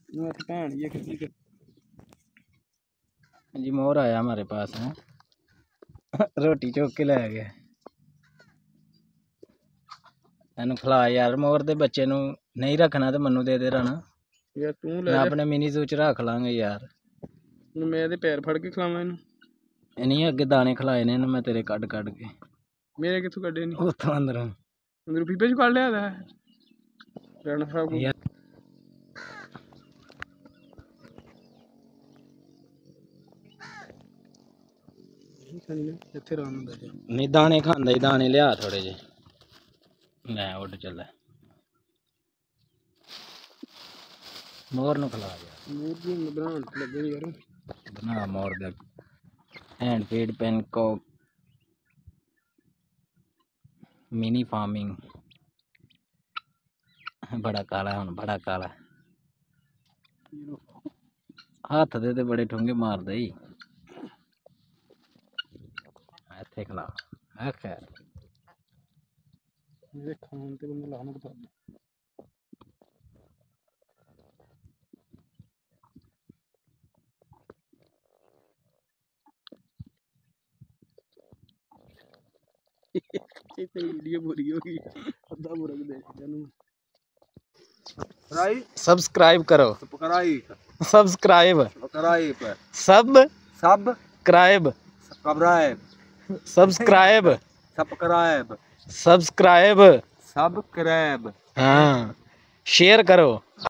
जी मोर आया हमारे पास है। रोटी चुक के ले गया। ਇਹਨੂੰ ਖਿਲਾ यार मोर दे बच्चे ਨੂੰ नहीं रखना तो मनु दे दे रहना यार तू ले मैं जा अपने मिनी जू च रख लांगे यार। मैं ਇਹਦੇ पैर फड़ के खिलावां ਇਹਨੂੰ नहीं अगे दाने खिलाए ने मैं तेरे कट के मेरे किथों कड्डे नहीं उतो अंदरों पीपे च कड़ लिया था राणा साहब को ਇੱਥੇ ਰਾਮ ਹੁੰਦਾ ਜੀ नहीं दाने खांदा ही दाने लिया थोड़े जे मैं उठ चला मोर नु खिला यार मोर भी बनान लगे यार बना मोर दे hand feed peacock mini farming बड़ा काला हुन बड़ा काला हाथ दे ते बड़े ठुंगे मार दे ਇੱਥੇ ਖਿਲਾ ਆ ਖੈਰ मेरे खान ते बंदा लाना बता ये तेरी वीडियो पूरी होगी अद्धा पूरा दे जानू सब्सक्राइब करो subscribe subscribe subscribe subscribe हाँ शेयर करो।